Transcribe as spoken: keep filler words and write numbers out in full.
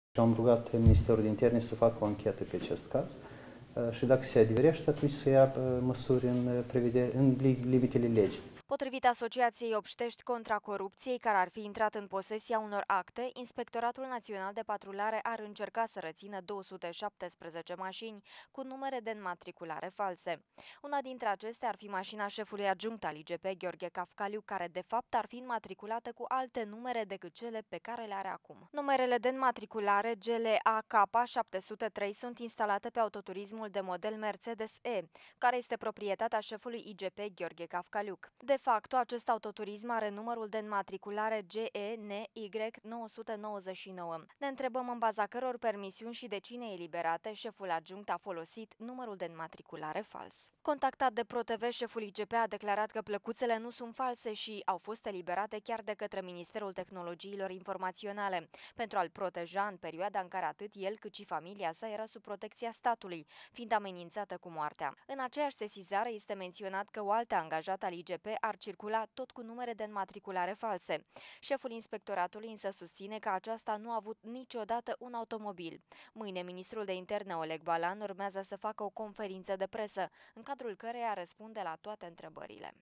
Am rugat Ministerul de Interne să facă o anchetă pe acest caz și dacă se adeverește, atunci să ia măsuri în, prevedere, în limitele legii. Potrivit Asociației Obștești contra Corupției, care ar fi intrat în posesia unor acte, Inspectoratul Național de Patrulare ar încerca să rețină două sute șaptesprezece mașini cu numere de înmatriculare false. Una dintre acestea ar fi mașina șefului adjunct al I G P, Gheorghe Cafcaliu, care de fapt ar fi înmatriculată cu alte numere decât cele pe care le are acum. Numerele de înmatriculare G L A K șapte sute trei sunt instalate pe autoturismul de model Mercedes-E, care este proprietatea șefului I G P, Gheorghe Cafcaliuc. De fapt, acest autoturism are numărul de înmatriculare G E N Y nouă sute nouăzeci și nouă. Ne întrebăm în baza căror permisiuni și de cine eliberate șeful adjunct a folosit numărul de înmatriculare fals. Contactat de ProTV, șeful I G P a declarat că plăcuțele nu sunt false și au fost eliberate chiar de către Ministerul Tehnologiilor Informaționale, pentru a-l proteja în perioada în care atât el cât și familia sa era sub protecția statului, fiind amenințată cu moartea. În aceeași sesizare este menționat că o altă angajată al I G P ar circula tot cu numere de înmatriculare false. Șeful inspectoratului însă susține că aceasta nu a avut niciodată un automobil. Mâine, ministrul de interne Oleg Balan urmează să facă o conferință de presă, în cadrul căreia răspunde la toate întrebările.